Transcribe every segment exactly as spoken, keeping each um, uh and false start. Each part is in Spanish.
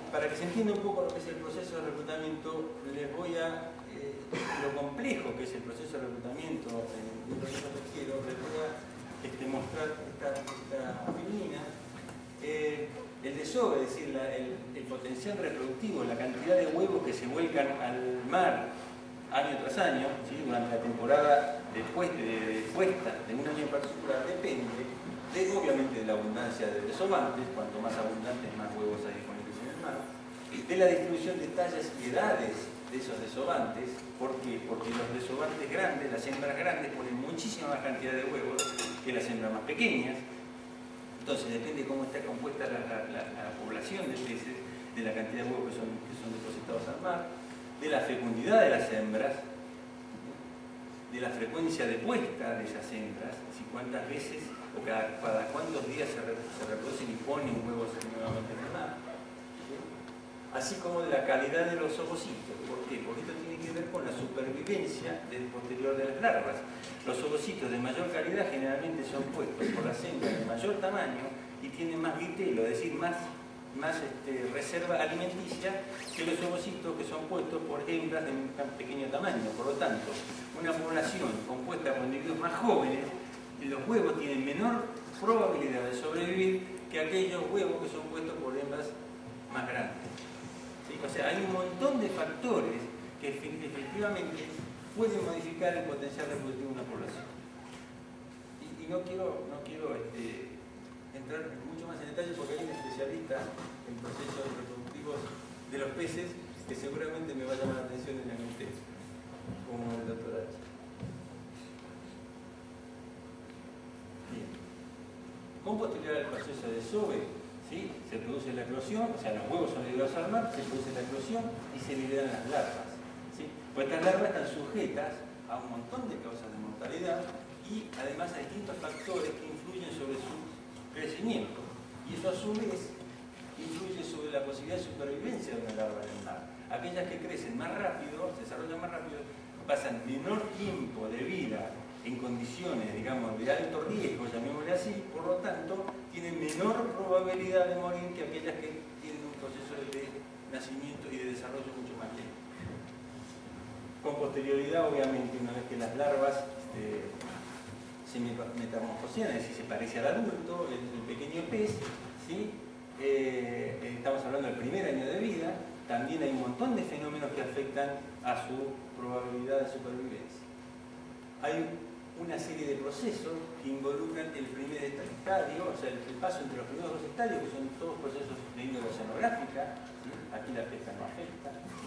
para que se entienda un poco lo que es el proceso de reclutamiento, les voy a, eh, lo complejo que es el proceso de reclutamiento en un proceso pesquero, les voy a este, mostrar esta, esta filmina. Eh, el desove, es decir, la, el, el potencial reproductivo, la cantidad de huevos que se vuelcan al mar año tras año, ¿sí? Durante la temporada de, puesta, de, de puesta de un año en particular, depende de, obviamente, de la abundancia de desovantes. Cuanto más abundantes, más huevos hay disponibles en el mar, de la distribución de tallas y edades de esos desovantes. ¿Por qué? Porque los desovantes grandes, las hembras grandes, ponen muchísima más cantidad de huevos que las hembras más pequeñas. Entonces depende de cómo está compuesta la, la, la, la población de peces, de la cantidad de huevos que son, que son depositados al mar, de la fecundidad de las hembras, de la frecuencia de puesta de esas hembras, si cuántas veces o cada, cada cuántos días se, re, se reproducen y ponen huevos nuevamente en el mar, ¿sí? Así como de la calidad de los ovocitos. ¿Por qué? Porque esto tiene que ver con la supervivencia del posterior de las larvas. Los ovocitos de mayor calidad generalmente son puestos por las hembras de mayor tamaño y tienen más vitelo, es decir, más, más este, reserva alimenticia que los ovocitos que son puestos por hembras de un pequeño tamaño. Por lo tanto, una población compuesta por individuos más jóvenes, los huevos tienen menor probabilidad de sobrevivir que aquellos huevos que son puestos por hembras más grandes. ¿Sí? O sea, hay un montón de factores que efectivamente pueden modificar el potencial reproductivo de una población. Y, y no quiero, no quiero este, entrar mucho más en detalle porque hay un especialista en procesos reproductivos de los peces que seguramente me va a llamar la atención en el texto, como el doctor H. Bien. Con posterioridad al proceso de desove, ¿sí? Se produce la eclosión, o sea, los huevos son liberados al mar, se produce la eclosión y se liberan las larvas. ¿Sí? Pues estas larvas están sujetas a un montón de causas de mortalidad y además a distintos factores que influyen sobre su crecimiento. Y eso a su vez influye sobre la posibilidad de supervivencia de una larva en el mar. Aquellas que crecen más rápido, se desarrollan más rápido, pasan menor tiempo de vida en condiciones, digamos, de alto riesgo, llamémosle así, por lo tanto, tienen menor probabilidad de morir que aquellas que tienen un proceso de nacimiento y de desarrollo mucho más lento. Con posterioridad, obviamente, una vez que las larvas eh, se metamorfosean, es decir, se parece al adulto, el, el pequeño pez, ¿sí? eh, estamos hablando del primer año de vida, también hay un montón de fenómenos que afectan a su probabilidad de supervivencia. Hay una serie de procesos que involucran el primer estadio, o sea, el, el paso entre los primeros dos estadios, que son todos procesos de índole oceanográfica, ¿sí? Aquí la pesca no afecta,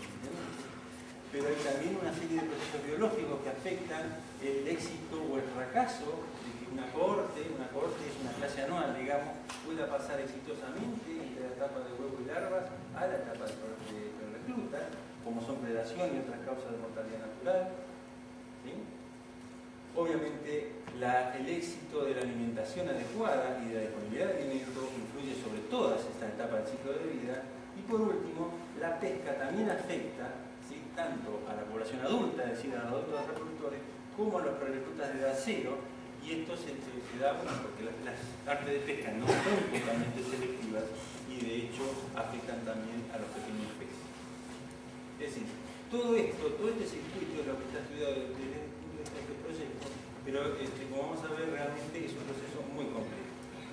pero hay también una serie de procesos biológicos que afectan el éxito o el fracaso de que una cohorte, una cohorte es una clase anual, digamos, pueda pasar exitosamente entre la etapa de huevo y larvas a la etapa de, de, de recluta, como son predación y otras causas de mortalidad natural. ¿Sí? Obviamente, la, el éxito de la alimentación adecuada y de la disponibilidad de alimento influye sobre todas estas etapas del ciclo de vida. Y por último, la pesca también afecta, ¿sí? Tanto a la población adulta, es decir, a los adultos reproductores, como a los reclutas de edad cero. Y esto se, se, se da bueno, porque las, las artes de pesca no son totalmente selectivas y de hecho afectan también a los pequeños peces. Es decir, todo esto, todo este circuito es lo que está estudiado desde este proyecto, pero este, como vamos a ver, realmente es un proceso muy complejo.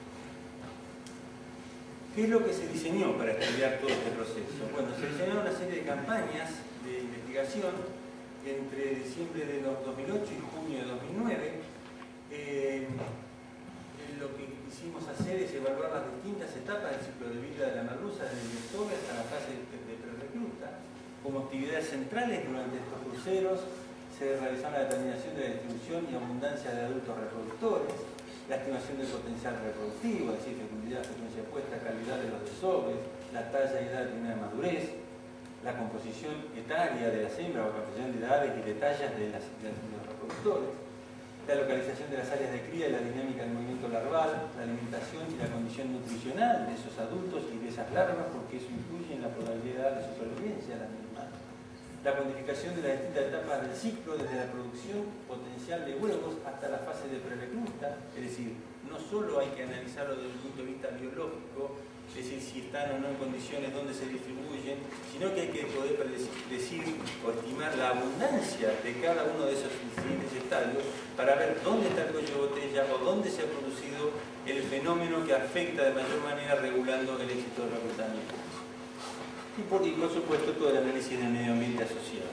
¿Qué es lo que se diseñó para estudiar todo este proceso? Bueno, se diseñaron una serie de campañas de investigación entre diciembre de dos mil ocho y junio de dos mil nueve. Eh, lo que quisimos hacer es evaluar las distintas etapas del ciclo de vida de la merluza, desde el desove hasta la fase de, de pre-recluta. Como actividades centrales durante estos cruceros se realizó la determinación de la distribución y abundancia de adultos reproductores, la estimación del potencial reproductivo, es decir, fecundidad, frecuencia puesta, calidad de los desoves, la talla y edad de primera madurez, la composición etaria de las hembras o composición de edades y de tallas de, las, de los reproductores, la localización de las áreas de cría y la dinámica del movimiento larval, la alimentación y la condición nutricional de esos adultos y de esas larvas, porque eso influye en la probabilidad de supervivencia de las mismas. La cuantificación de las distintas etapas del ciclo, desde la producción potencial de huevos hasta la fase de pre-recluta, es decir, no solo hay que analizarlo desde el punto de vista biológico, es decir, si están o no en condiciones, dónde se distribuyen, sino que hay que poder decir o estimar la abundancia de cada uno de esos siguientes estadios para ver dónde está el cuello de botella o dónde se ha producido el fenómeno que afecta de mayor manera regulando el éxito del reclutamiento. Y por, y por supuesto todo el análisis del medio ambiente asociado.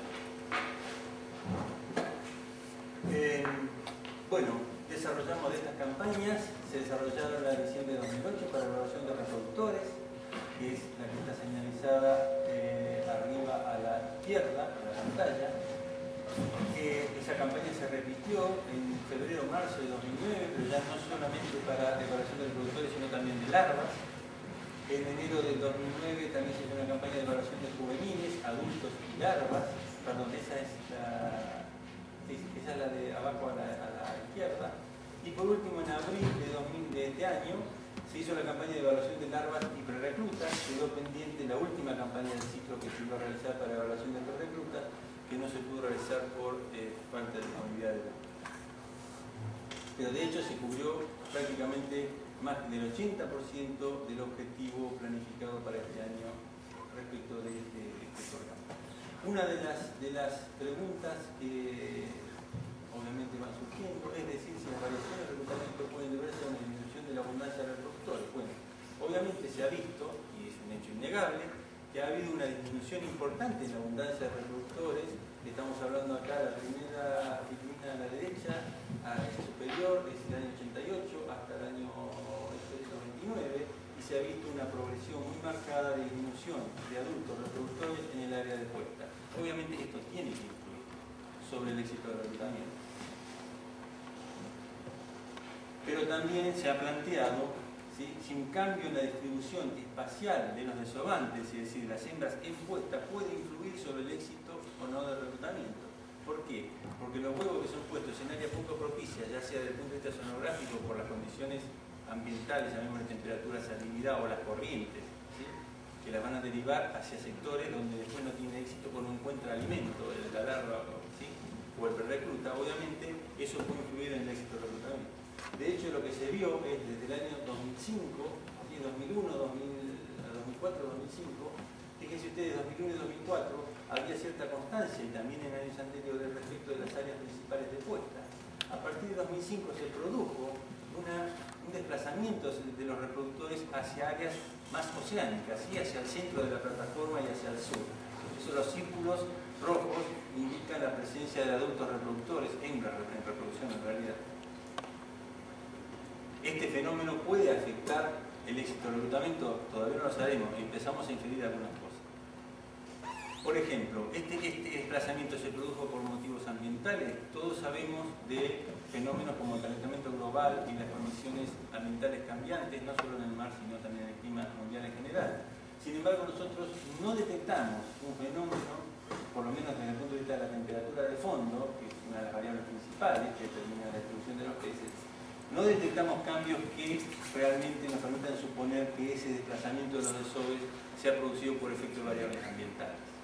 Eh, bueno, desarrollamos de estas campañas, se desarrollaron en diciembre de dos mil ocho para la evaluación de reproductores, que es la que está señalizada eh, arriba a la izquierda de la pantalla. Eh, esa campaña se repitió en febrero marzo de dos mil nueve, pero ya no solamente para la evaluación de reproductores, sino también de larvas. En enero del dos mil nueve también se hizo una campaña de evaluación de juveniles, adultos y larvas. Perdón, esa es la, esa es la de abajo a la, a la izquierda. Y por último, en abril de, dos mil, de este año, se hizo la campaña de evaluación de larvas y prereclutas. Quedó pendiente la última campaña del ciclo que se iba a realizar para evaluación de prereclutas, que no se pudo realizar por eh, falta de disponibilidad de datos. Pero de hecho se cubrió prácticamente más del ochenta por ciento del objetivo planificado para este año respecto de este, de este programa. Una de las, de las preguntas que obviamente van surgiendo, es decir, si las variaciones de reclutamiento pueden deberse a una disminución de la abundancia de reproductores. Bueno, obviamente se ha visto, y es un hecho innegable, que ha habido una disminución importante en la abundancia de reproductores. Estamos hablando acá, la primera que termina a la derecha, a la superior, es el año ochenta y ocho hasta el año veintinueve, y se ha visto una progresión muy marcada de disminución de adultos reproductores en el área de puesta. Obviamente esto tiene que influir sobre el éxito del reclutamiento. Pero también se ha planteado ¿sí? si un cambio en la distribución espacial de los desobantes, es decir, las hembras en puesta, puede influir sobre el éxito o no del reclutamiento. ¿Por qué? Porque los huevos que son puestos en áreas poco propicias, ya sea desde el punto de vista sonográfico, por las condiciones ambientales, llamémosle temperatura, salinidad o las corrientes, ¿sí? que las van a derivar hacia sectores donde después no tiene éxito porque no encuentra alimento, el larva ¿sí? o el prerecluta, obviamente eso puede influir en el éxito del reclutamiento. De hecho, lo que se vio es desde el año dos mil cinco, ¿sí? dos mil uno, dos mil cuatro, dos mil cinco, fíjense ustedes, dos mil uno y dos mil cuatro, había cierta constancia y también en años anteriores respecto de las áreas principales de puesta. A partir de dos mil cinco se produjo una, un desplazamiento de los reproductores hacia áreas más oceánicas, ¿sí? hacia el centro de la plataforma y hacia el sur. Eso, los círculos rojos indican la presencia de adultos reproductores, hembras en reproducción en realidad. Este fenómeno puede afectar el éxito del reclutamiento, todavía no lo sabemos, empezamos a inferir algunas cosas. Por ejemplo, este, este desplazamiento se produjo por motivos ambientales. Todos sabemos de fenómenos como el calentamiento global y las condiciones ambientales cambiantes, no solo en el mar, sino también en el clima mundial en general. Sin embargo, nosotros no detectamos un fenómeno, por lo menos desde el punto de vista de la temperatura de fondo, que es una de las variables principales que determina la distribución de los peces. No detectamos cambios que realmente nos permitan suponer que ese desplazamiento de los desoves se ha producido por efectos de variables ambientales.